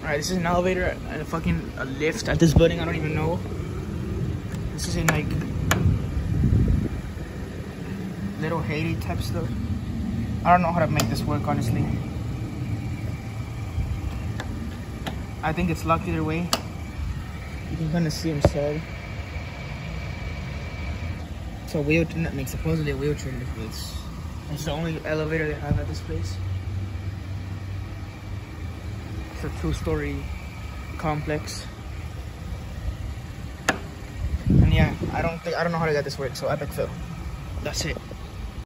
Alright, this is an elevator and a fucking lift at this building. I don't even know. This is in like Little Haiti type stuff. I don't know how to make this work, honestly. I think it's locked either way. You can kind of see inside. It's a wheelchair, like supposedly a wheelchair lift. It's the only elevator they have at this place. It's a 2-story complex. And yeah, I don't know how to get this work, so epic fail. That's it.